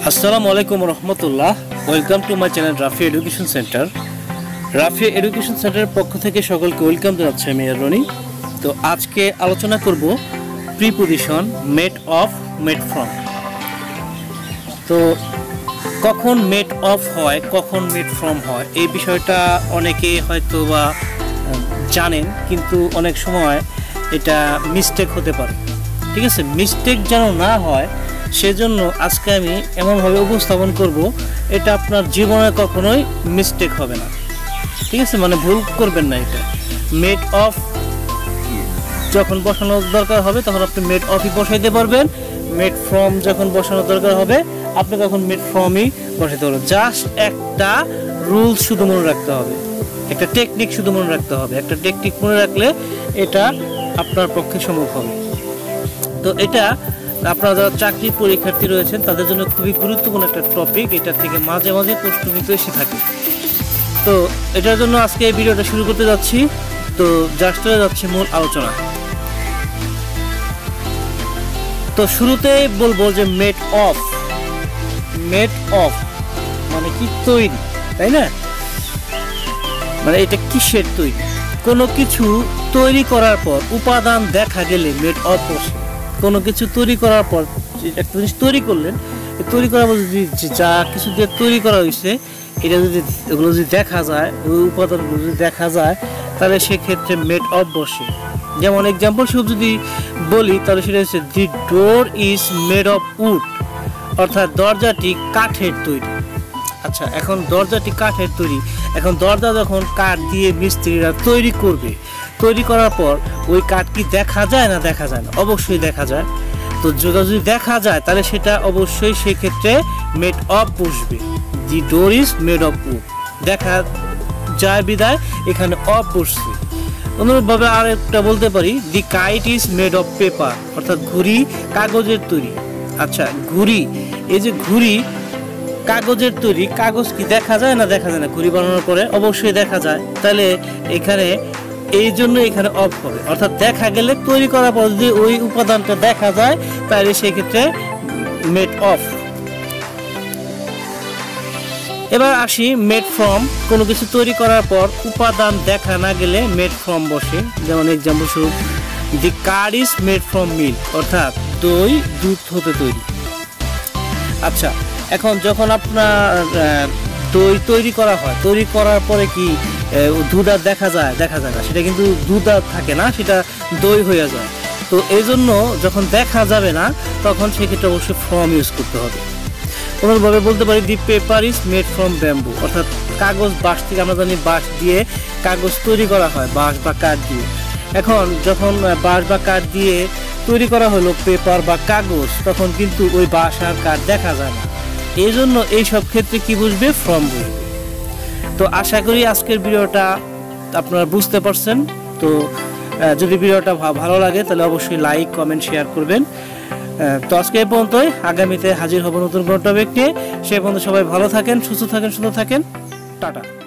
আসসালামু আলাইকুম রহমতুল্লাহ। Welcome to my channel Rafi education centre. Rafi education সেন্টারের পক্ষ থেকে সকলকে ওয়েলকাম জানাচ্ছি আমি রনি। তো আজকে আলোচনা করব preposition made of, made from. তো কখন মেড অফ হয়, কখন মেড ফ্রম হয়, এই বিষয়টা অনেকে হয়তো বা জানেন, কিন্তু অনেক সময় এটা মিস্টেক হতে পারে। ঠিক আছে, মিস্টেক যেন না হয় সেজন্য আজকে আমি এমনভাবে উপস্থাপন করব এটা আপনার জীবনে কখনোই মিস্টেক হবে না। ঠিক আছে, মানে ভুল করবেন না। এটা মেড অফ যখন বসানোর দরকার হবে তখন আপনি মেড অফই বসাইতে পারবেন, মেড ফ্রম যখন বসানোর দরকার হবে আপনি তখন মেড ফ্রমই বসাইতে পারবেন। জাস্ট একটা রুলস শুধু মনে রাখতে হবে, একটা টেকনিক শুধু মনে রাখতে হবে। একটা টেকনিক মনে রাখলে এটা আপনার পক্ষে সম্ভব হবে। তো এটা আপনারা যারা চাকরি পরীক্ষার্থী রয়েছেন তাদের জন্য খুবই গুরুত্বপূর্ণ একটা টপিক। এটা থেকে মাঝে মাঝে প্রশ্ন কিন্তু এসে থাকে। তো এটার জন্য আজকে এই ভিডিওটা শুরু করতে যাচ্ছি। তো জাস্ট যাচ্ছি মূল আলোচনা। তো শুরুতেই বলবো যে মেড অফ। মেড অফ মানে কি? তৈরি, তাই না? মানে এটা কিসের তৈরি? কোনো কিছু তৈরি করার পর উপাদান দেখা গেলে মেড অফ বসে। কোনো কিছু তৈরি করার পর, একটা জিনিস তৈরি করলেন, তৈরি করার পর যদি যা কিছু দিয়ে তৈরি করা হয়েছে এটা যদি এগুলো যদি দেখা যায়, ওই উপাদানগুলো যদি দেখা যায় তাহলে সেক্ষেত্রে মেড অফ বসে। যেমন এক্সাম্পল স্বরূপ যদি বলি তাহলে সেটা হচ্ছে the door is made of wood, অর্থাৎ দরজাটি কাঠের তৈরি। আচ্ছা, এখন দরজাটি কাঠের তৈরি, এখন দরজা যখন কাঠ দিয়ে মিস্ত্রিরা তৈরি করবে, তৈরি করার পর ওই কাঠ কি দেখা যায় না দেখা যায় না? অবশ্যই দেখা যায়। তো যদি দেখা যায় তাহলে সেটা অবশ্যই সেক্ষেত্রে মেড অফ বসবে। The door is made of wood, দেখা যায় বিদায় এখানে অফ বসছে। অনুরূপভাবে আর একটা বলতে পারি, the kite is made of paper, অর্থাৎ ঘুড়ি কাগজের তৈরি। আচ্ছা, ঘুড়ি, এই যে ঘুড়ি কাগজের তৈরি, কাগজ কি দেখা যায় না দেখা যায় না? ঘুড়ি বানানোর পরে অবশ্যই দেখা যায়। তাহলে এখানে এই জন্য এখানে অফ হবে, অর্থাৎ দেখা গেলে তৈরি করার পর যদি ওই উপাদানটা দেখা যায় তাহলে সেক্ষেত্রে মেড অফ। এবার আসি মেড ফ্রম। কোনো কিছু তৈরি করার পর উপাদান দেখা না গেলে মেড ফ্রম বসে। যেমন এক্সাম্পল স্বরূপ the curd is made from milk, অর্থাৎ দই দুধ হতে তৈরি। আচ্ছা, এখন যখন আপনার দই তৈরি করা হয়, তৈরি করার পরে কি দুধ আর দেখা যায়? দেখা যায় না, সেটা কিন্তু দুধ আর থাকে না, সেটা দই হয়ে যায়। তো এই জন্য যখন দেখা যাবে না তখন সেক্ষেত্রে অবশ্যই ফ্রম ইউজ করতে হবে। কোনোভাবে বলতে পারি the paper is made from bamboo, অর্থাৎ কাগজ বাঁশ থেকে, আমরা জানি বাঁশ দিয়ে কাগজ তৈরি করা হয়, বাঁশ বা কাঠ দিয়ে। এখন যখন বাঁশ বা কাঠ দিয়ে তৈরি করা হলো পেপার বা কাগজ, তখন কিন্তু ওই বাঁশ আর কাঠ দেখা যায় না। এই জন্য এইসব ক্ষেত্রে কি বুঝবে? ফ্রম বুঝবে। তো আশা করি আজকের ভিডিওটা আপনারা বুঝতে পারছেন। তো যদি ভিডিওটা ভালো লাগে তাহলে অবশ্যই লাইক, কমেন্ট, শেয়ার করবেন। তো আজকে এই পর্যন্তই। আগামীতে হাজির হব নতুন কোনো টপিক নিয়ে। সে পর্যন্ত সবাই ভালো থাকেন, সুস্থ থাকেন, সুন্দর থাকেন। টাটা।